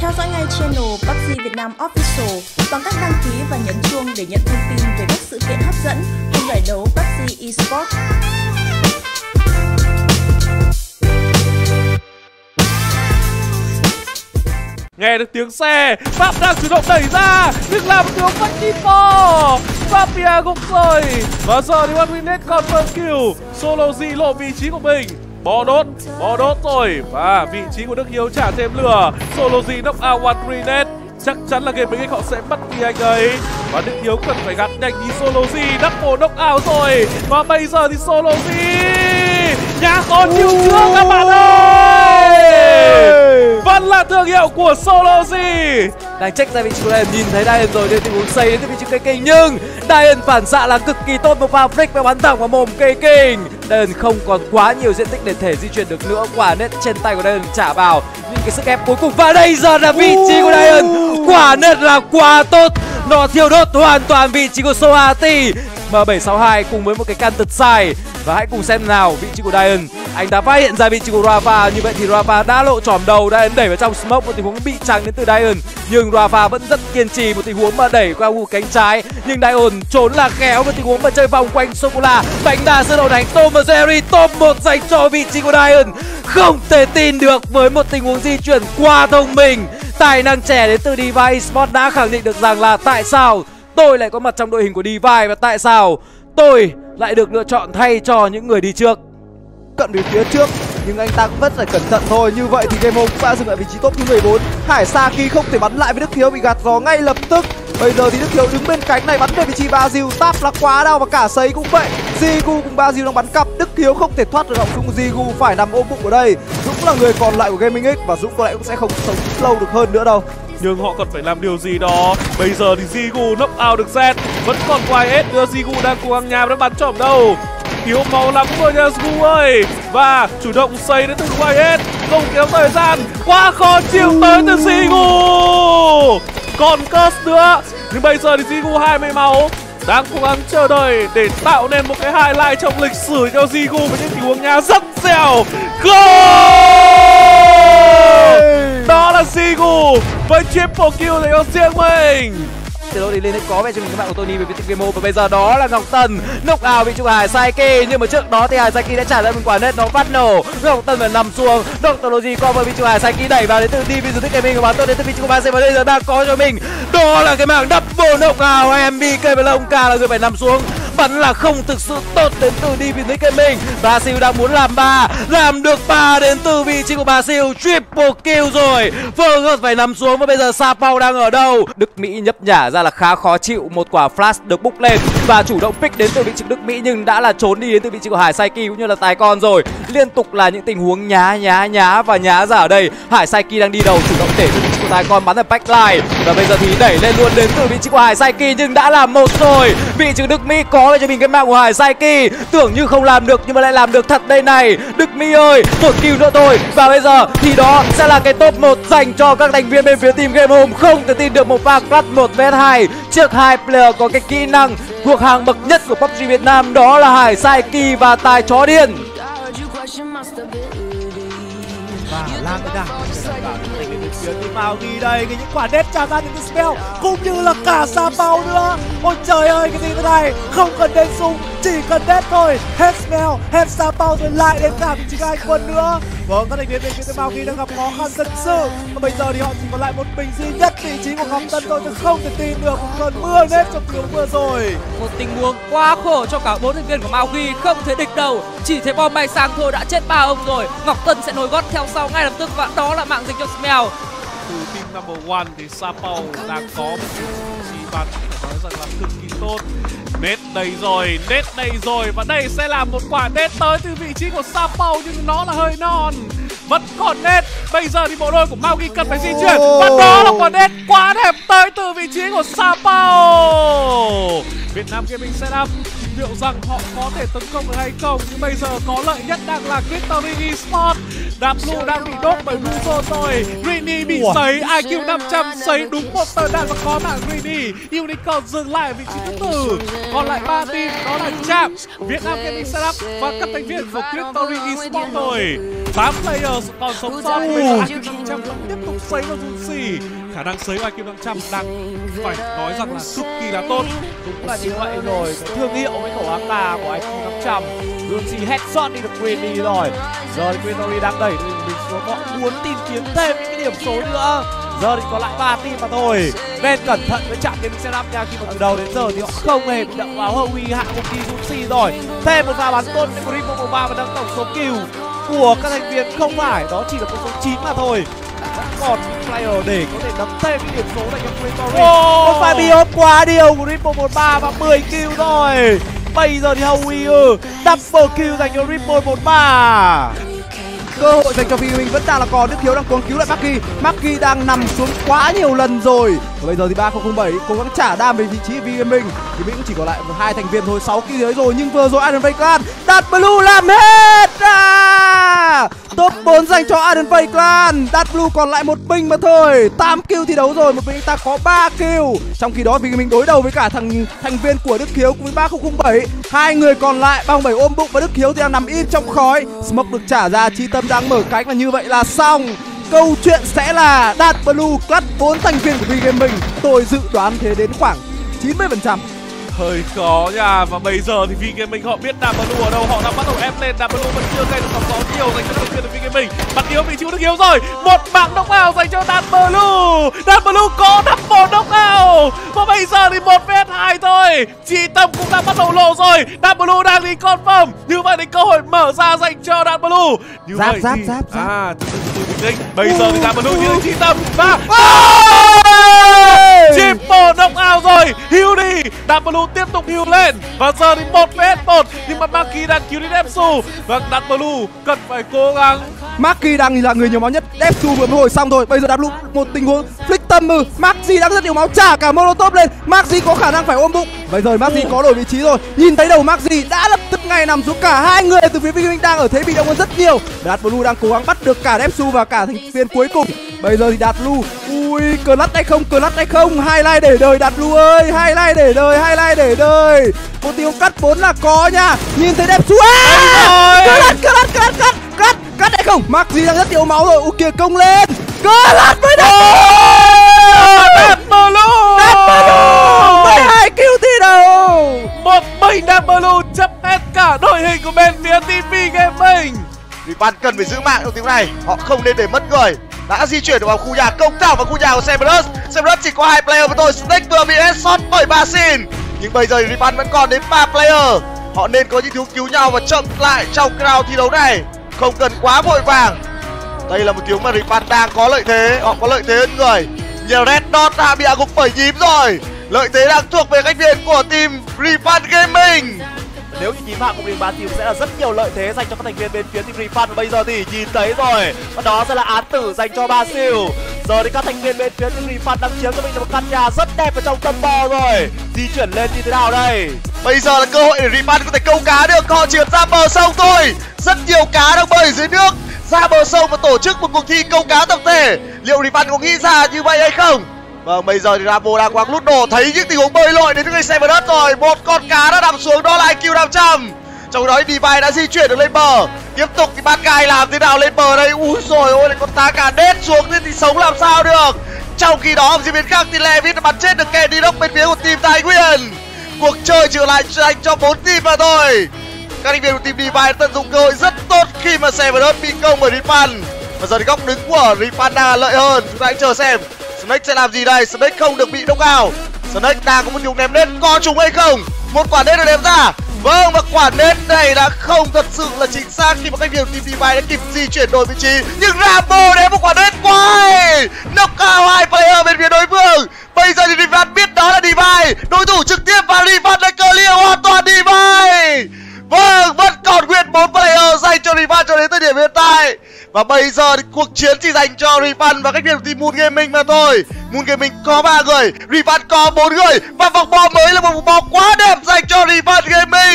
Theo dõi ngay channel PUBG Việt Nam Official bằng cách đăng ký và nhấn chuông để nhận thông tin về các sự kiện hấp dẫn cùng giải đấu PUBG Esports. Nghe được tiếng xe, Pháp đang chủ động đẩy ra, nhưng làm một tiếng phát Kipo. Fabia gục rồi. Và giờ thì One còn first kill. Solo G lộ vị trí của mình. Bó đốt rồi. Và vị trí của Đức Hiếu trả thêm lửa. Solo G knock out One Grenade. Chắc chắn là game BX họ sẽ mất đi anh ấy. Và Đức Hiếu cần phải gạt nhanh đi Solo G. Double knock out rồi. Và bây giờ thì Solo G nhà có chiêu trước các bạn ơi. Vẫn là thương hiệu của Solo G. Đang check ra vị trí của Dian, nhìn thấy Dian rồi, đến tình huống xây đến từ vị trí cây kinh, nhưng Dian phản xạ là cực kỳ tốt, một pha flick và bắn thẳng vào mồm cây kinh. Dian không còn quá nhiều diện tích để thể di chuyển được nữa, quả net trên tay của Dian trả vào những cái sức ép cuối cùng. Và đây giờ là vị trí của Dian, quả net là quá tốt, nó thiêu đốt hoàn toàn vị trí của Sohati. M762 cùng với một cái căn tật sai. Và hãy cùng xem nào vị trí của Dian. Anh đã phát hiện ra vị trí của Rafa. Như vậy thì Rafa đã lộ trỏm đầu. Dian đẩy vào trong smoke, một tình huống bị trắng đến từ Dian. Nhưng Rafa vẫn rất kiên trì, một tình huống mà đẩy qua cánh trái. Nhưng Dian trốn là khéo, một tình huống mà chơi vòng quanh Sô-cô-la. Bánh đa sơ đầu đánh Tom và Jerry. Top 1 dành cho vị trí của Dian. Không thể tin được với một tình huống di chuyển quá thông minh. Tài năng trẻ đến từ Diva Esports đã khẳng định được rằng là tại sao tôi lại có mặt trong đội hình của Diva, và tại sao tôi lại được lựa chọn thay cho những người đi trước. Cận về phía trước nhưng anh ta cũng rất là cẩn thận thôi. Như vậy thì Game Home cũng đã dừng lại vị trí top thứ 14. Hải Saki không thể bắn lại với Đức Hiếu, bị gạt gió ngay lập tức. Bây giờ thì Đức Hiếu đứng bên cánh này bắn về vị trí Bazil. Tap là quá đau và cả sấy cũng vậy. Jigu cùng Bazil đang bắn cặp. Đức Hiếu không thể thoát được họng súng. Jigu phải nằm ôm bụng ở đây. Dũng là người còn lại của Gaming X và Dũng có lẽ cũng sẽ không sống lâu được hơn nữa đâu. Nhưng họ cần phải làm điều gì đó. Bây giờ thì Jigu knock out được Z. Vẫn còn YS nữa, Jigu đang cố gắng nhằm, đã bắn trộm đâu. Thiếu máu lắm rồi nha Jigu ơi. Và chủ động xây đến từ YS. Không kéo thời gian, quá khó chịu tới từ Jigu. Còn curse nữa. Nhưng bây giờ thì Jigu 20 máu, đang cố gắng chờ đợi để tạo nên một cái highlight trong lịch sử cho Jigu với những tình huống nhà rất dẻo. Goal! Đó là Jigu với triple kill dành cho riêng mình. Từ đó đi lên có vẻ cho mình các bạn của Tony về phía team Game Home. Và bây giờ đó là Ngọc Tân knock out vị trí của Hải Saiki, nhưng mà trước đó thì Hải Saiki đã trả ra một quả net nó phát nổ. Ngọc Tân phải nằm xuống. Doctology cover vị trí của Hải Saiki, đẩy vào đến từ Division Gaming và bắn tốt đến từ vị trí của Base. Và bây giờ đang có cho mình đó là cái mảng double knock out. MBK và Long Ca là người phải nằm xuống. Bắn là không thực sự tốt đến từ Division Gaming. Brazil đang muốn làm 3, làm được 3 đến từ vị trí của Brazil. Triple kill rồi. Fergus phải nằm xuống. Và bây giờ Sapao đang ở đâu? Đức Mỹ nhấp nhả ra là khá khó chịu. Một quả flash được búc lên và chủ động pick đến từ vị trí Đức Mỹ, nhưng đã là trốn đi đến từ vị trí của Hải Saiki cũng như là Tài Con rồi. Liên tục là những tình huống nhá và nhá ra ở đây. Hải Saiki đang đi đầu, chủ động để từ vị trí của Tài Con bắn ở backline. Và bây giờ thì đẩy lên luôn đến từ vị trí của Hải Saiki, nhưng đã làm một rồi. Vị trí Đức Mỹ có cho mình cái mạng của Hải Saiki. Tưởng như không làm được nhưng mà lại làm được thật đây này. Đức Mỹ ơi, một kill nữa thôi. Và bây giờ thì đó sẽ là cái top 1 dành cho các thành viên bên phía team Game Home. Không thể tin được một pha clutch 1vs2 trước hai player có cái kỹ năng thuộc hàng bậc nhất của PUBG Việt Nam, đó là Hải Saiki và Tài Chó Điên. Và Lan đã vào ghi đây những quả đét trả ra những cái spell cũng như là cả Sapao nữa. Ôi trời ơi, cái gì thế này, không cần đến súng, chỉ cần đét thôi. Hết spell, hết Sapao rồi lại đến cả vị trí hai quân nữa. Vâng, các thành viên bên phía Mao Ghi đang gặp khó khăn thật sự. Và bây giờ thì họ chỉ còn lại một mình duy nhất vị trí của Ngọc Tân thôi. Tôi không thể tin được một cơn mưa nét trong tiếng mưa rồi. Một tình huống quá khổ cho cả 4 thành viên của Mao Ghi, không thể địch đâu. Chỉ thấy bom bay sang thôi đã chết 3 ông rồi. Ngọc Tân sẽ nối gót theo sau ngay lập tức và đó là mạng dành cho Smell. Từ team number 1 thì Sapao đang có một vị trí bắn phải nói rằng là cực kỳ tốt. Nết đây rồi và đây sẽ là một quả nết tới từ vị trí của Sapao, nhưng nó là hơi non. Vẫn còn nết. Bây giờ thì bộ đôi của Mao Ghi cần phải di chuyển và đó là quả nết quá đẹp tới từ vị trí của Sapao. Việt Nam Gaming setup liệu rằng họ có thể tấn công được hay không, nhưng bây giờ có lợi nhất đang là Victory Esports. Đạp Blue đang bị đốt bởi Blue rồi. Greeny bị sấy, IQ 500 sấy đúng một tờ đạn và có mạng Greeny. Unicorn dừng lại ở vị trí thứ tư. Còn lại 3 team đó là Chạm, Việt Nam Gaming setup và các thành viên của Victory Esports rồi. 8 player còn sống sót. Bây giờ IQ 500 vẫn tiếp tục sấy vào Junsi. Khả năng sấy vào IQ 500 đang phải nói rằng là cực kỳ là tốt. Đúng là như vậy rồi, cái thương hiệu với khẩu AK của IQ 500. Junsi headshot đi được Queenie rồi. Giờ thì Queenie đang đẩy mình xuống, họ muốn tìm kiếm thêm những cái điểm số nữa. Giờ thì có lại 3 team mà thôi, nên cẩn thận với chạm đến setup nha, khi mà từ đầu đến giờ thì họ không hề bị động vào Howie hạ một đi Junsi rồi. Thêm một pha bắn tốt đến Grimo Mobile và nâng tổng số kill của các thành viên không phải đó chỉ là con số 9 mà thôi. Vẫn còn những player để có thể nắm thêm cái điểm số dành cho Queenie. Một pha bị ốp quá điều của Ripple 13 và 10 kill rồi. Bây giờ thì Howie double kill dành cho Ripple 13. Cơ hội dành cho Phi Minh vẫn đang là còn. Đức Hiếu đang cố cứu lại Maki. Maki đang nằm xuống quá nhiều lần rồi. Và bây giờ thì 3007 cố gắng trả đam về vị trí Vi Gaming. Thì Minh cũng chỉ còn lại 2 thành viên thôi, 6 kill đấy rồi. Nhưng vừa rồi Iron Face Clan Dark Blue làm hết top 4 dành cho Iron Face Clan. Dark Blue còn lại một mình mà thôi, 8 kill thi đấu rồi, một mình ta có 3 kill. Trong khi đó Vi Gaming đối đầu với cả thành viên của Đức Hiếu cùng với 3007. Hai người còn lại 37 ôm bụng và Đức Hiếu thì đang nằm im trong khói. Smoke được trả ra, Chi Tâm đang mở cánh và như vậy là xong. Câu chuyện sẽ là Dark Blue cắt 4 thành viên của V-Gaming. Tôi dự đoán thế đến khoảng 90%. Hơi khó nha. Và bây giờ thì V-Gaming họ biết Dark Blue ở đâu, họ đang bắt đầu ép lên. Dark Blue vẫn chưa gây được sóng gió nhiều dành cho thành viên của V-Gaming. Bắn yếu bị chịu Đức Hiếu rồi. Một mạng knock-out dành cho Dark Blue. Dark Blue có double knock-out. Và bây giờ thì 1vs2 thôi. Chi Tâm cũng đang bắt đầu lộ rồi. Dark Blue đang đi confirm. Như vậy thì cơ hội mở ra dành cho Dark Blue. Như vậy thì bây giờ thì Dark Blue như Chi Tâm và triple knock-out rồi. Heal đi. Dark Blue tiếp tục heal lên. Và giờ thì 1vs1. Nhưng mà Maki đang cứu đi Depsu. Và Dark Blue cần phải cố gắng. Maki đang là người nhiều máu nhất. Depsu vừa mới hồi xong rồi. Bây giờ Dark Blue một tình huống flick tâm mừ. Maxi đang rất nhiều máu, trả cả Molotov lên. Maxi có khả năng phải ôm bụng. Bây giờ Maxi có đổi vị trí rồi. Nhìn thấy đầu Maxi đã lập tức ngay nằm xuống. Cả hai người từ phía V-Gaming đang ở thế bị động hơn rất nhiều. Dark Blue đang cố gắng bắt được cả Depsu và cả thành viên cuối cùng. Bây giờ thì Dark Blue, ui, clutch hay không, clutch hay không. Highlight để đời Dark Blue ơi, highlight để đời, highlight để đời. Một tiếng cắt 4 là có nha. Nhìn thấy Depsu, cắt hay không. Maxi đang rất nhiều máu rồi. Kìa công lên. Clutch với Dark Blue 12 kill thi đấu. một mình Dark Blue chấp hết cả đội hình của bên phía team V-Gaming. Revan cần phải giữ mạng trong tiếng này, họ không nên để mất người. Đã di chuyển được vào khu nhà, công thẳng vào khu nhà của Severus. Severus chỉ có 2 player với tôi. Snake vừa bị headshot bởi Basin. Nhưng bây giờ Revan vẫn còn đến 3 player. Họ nên có những thiếu cứu nhau và chậm lại trong cái round thi đấu này, không cần quá vội vàng. Đây là một tiếng mà Revan đang có lợi thế, họ có lợi thế hơn người. Nhiều Red Dot đã bị gục bởi nhím rồi. Lợi thế đang thuộc về khách viên của team Revan Gaming. Nếu như nhím hạ cùng điểm 3 team sẽ là rất nhiều lợi thế dành cho các thành viên bên phía team Refund. Và bây giờ thì nhìn thấy rồi, và đó sẽ là án tử dành cho Basil. Giờ thì các thành viên bên phía team Refund đang chiếm cho mình một căn nhà rất đẹp ở trong tâm bò rồi. Di chuyển lên như thế nào đây? Bây giờ là cơ hội để Refund có thể câu cá được. Họ chỉ ra bờ sông thôi. Rất nhiều cá đang bơi dưới nước. Ra bờ sông và tổ chức một cuộc thi câu cá tập thể. Liệu Refund có nghĩ ra như vậy hay không? Vâng, bây giờ thì Rambo đang quăng lút đồ, thấy những tình huống bơi lội đến từ người Severus rồi. Một con cá đã nằm xuống, đó là IQ 500. Trong đó Divine đã di chuyển được lên bờ. Tiếp tục thì bad guy làm thế nào lên bờ đây? Úi rồi ôi, lại con tá cả đét xuống thế thì sống làm sao được. Trong khi đó ở diễn biến khác thì Levin đã bắn chết được Kenny Doc bên phía của team Thái Nguyên. Cuộc chơi trở lại dành cho 4 team mà thôi. Các thành viên của team Divine tận dụng cơ hội rất tốt khi mà Severus bị công bởi Refund. Và giờ thì góc đứng của Refund đang lợi hơn. Chúng ta hãy chờ xem Snake sẽ làm gì đây. Snake không được bị knock-out. Snake đang có một tiếng ném nết, có trúng hay không? Một quả nết được ném ra. Vâng, và quả nết này đã không thật sự là chính xác khi mà các viên team Divine đã kịp di chuyển đổi vị trí. Nhưng Rambo ném một quả nết quay, knock-out 2 player bên phía đối phương. Bây giờ thì Refund biết đó là Divine, đối thủ trực tiếp và Refund đã clear hoàn toàn Divine. Vâng, vẫn còn nguyên 4 player dành cho Refund cho đến thời điểm hiện tại. Và bây giờ thì cuộc chiến chỉ dành cho Refund và các viên của team Moon Gaming mà thôi. Moon Gaming có 3 người, Refund có 4 người. Và vòng bom mới là một vòng bom quá đẹp dành cho Refund Gaming.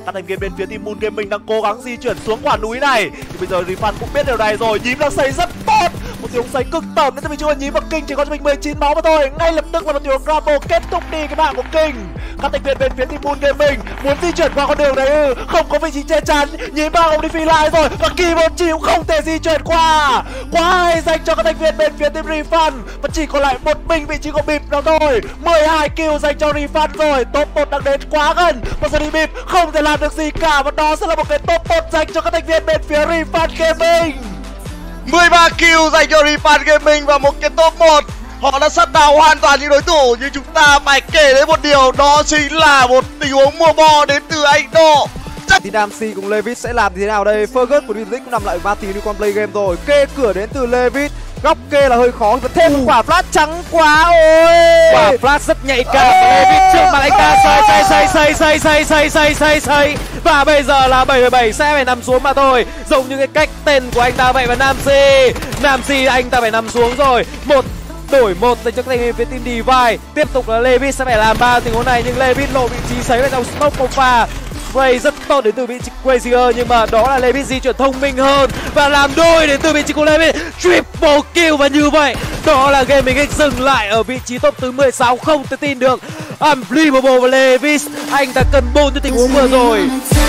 Các thành viên bên phía team Moon Gaming đang cố gắng di chuyển xuống quả núi này. Thì bây giờ Refund cũng biết điều này rồi. Nhím đang xây rất tốt, một tiếng xây cực tầm đến từ vị trí của Nhím, và King chỉ có cho mình 19 máu mà thôi. Ngay lập tức là một tiếng grapple kết thúc đi cái mạng của King. Các thành viên bên phía team Moon Gaming muốn di chuyển qua con đường này không có vị trí che chắn. Nhím mang ông đi phi lại rồi, và Kỳ một chỉ cũng không thể di chuyển qua. Quá hay dành cho các thành viên bên phía team Refund, và chỉ còn lại một mình vị trí của Bịp nào thôi. 12 kill dành cho Refund rồi. Top 1 đang đến quá gần, và giờ đi Bịp không thể làm được gì cả, và đó sẽ là một cái top 1 dành cho các thành viên bên phía Refund Gaming. 13 kill dành cho Refund Gaming và một cái top 1. Họ đã shut down hoàn toàn những đối thủ, nhưng chúng ta phải kể đến một điều, đó chính là một tình huống mua bo đến từ anh Độ. Thì Damsi cùng Levis sẽ làm thế nào đây? Fergus của Divic cũng nằm lại ba tí liên quan play game rồi. Kê cửa đến từ Levis, góc kê là hơi khó, và thêm một quả flash trắng quá. Ôi, quả flash rất nhạy cảm. Levis trước mặt anh ta xây. Và bây giờ là 77 sẽ phải nằm xuống mà thôi, giống như cái cách tên của anh ta vậy. Và Namsi anh ta phải nằm xuống rồi. Đổi một dành cho các thành viên phía team Divide. Tiếp tục là Levis sẽ phải làm 3 tình huống này, nhưng Levis lộ vị trí sấy vào trong stop một pha. Ray rất tốt đến từ vị trí Crazier, nhưng mà đó là Levis di chuyển thông minh hơn và làm đôi đến từ vị trí của Levis. Triple kill, và như vậy đó là game mình dừng lại ở vị trí top thứ 16. Không thể tin được. Unbelievable, và Levis anh ta cần 4 cho tình huống vừa rồi.